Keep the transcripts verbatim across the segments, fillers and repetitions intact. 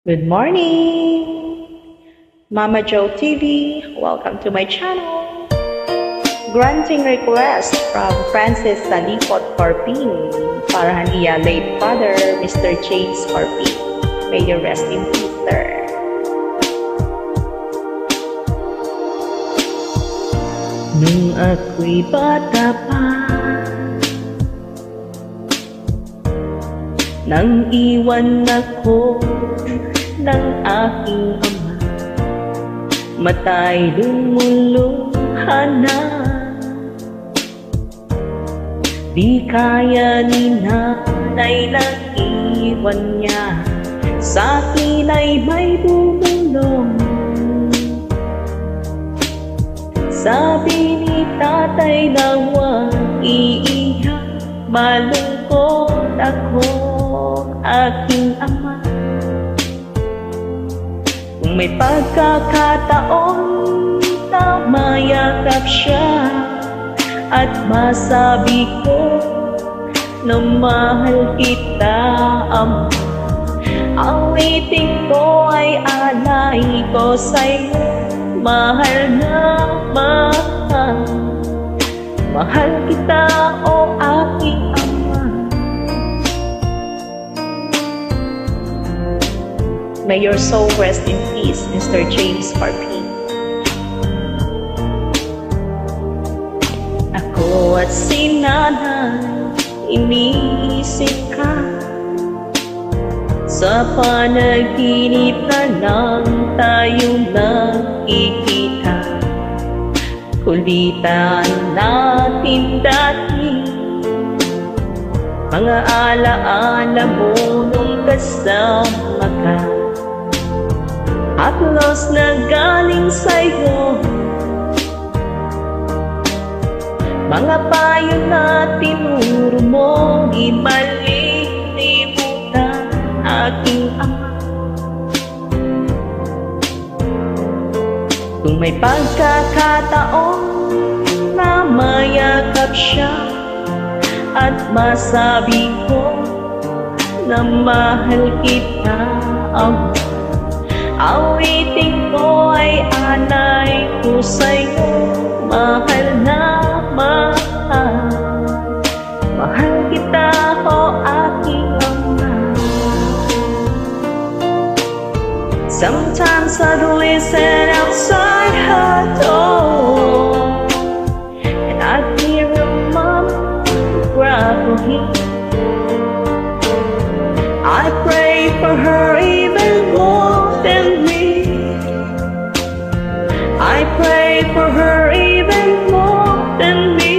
Good morning, Mama Joe T V. Welcome to my channel. Granting request from Francis Corpin para haniya late father, Mister James Corpin. May you rest in peace, sir. Nung ako'y bata pa, nang iwan ako ng aking ama, mata'y lumuluhan na. Di kaya ni nanay nang iwan niya, sa'kin ay may bumulong. Sabi ni tatay na huwag iiyak, malungkot ako, aking ama. Kung may pagkakataon na mayakap siya at masabi ko na mahal kita, ama, awitin ko ay alay ko sa'yo. Mahal na mahal, mahal kita, o aking ama. May your soul rest in peace, Mister James Corpin. Ako at si nanay, iniisip ka. Sa panaginip na lang tayong nakikita. Kulitan natin dati, mga alaala mo nung kasama ka. Haplos na galing sa'yo, mga payo na tinuro mo, di malilimutan, aking ama. Kung may pagkakataon na mayakap siya at masabi ko na mahal kita, ama, awitin ko ay alay ko sa'yo. Mahal na mahal, mahal kita, o aking ama. Sometimes I listen outside her door, and I hear her mom cry for him. I pray for her even more than me. I pray for her even more than me.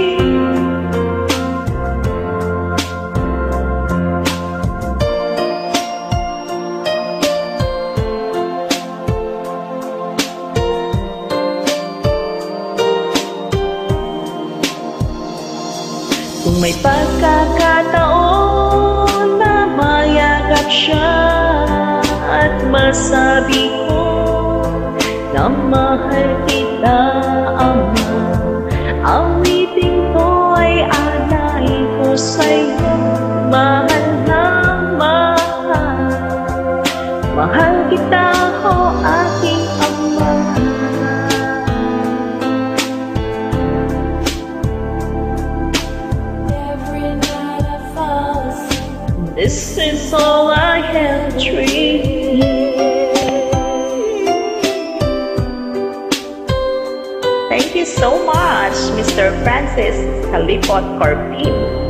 Kung may pagkakataon na mayakap siya at masabi ko na mahal kita, ama, awitin ko ay alay ko sa'yo. Mahal na mahal, mahal kita, o aking ama. This is all I have dreamed. Thank you so much, Mister Francis Corpin.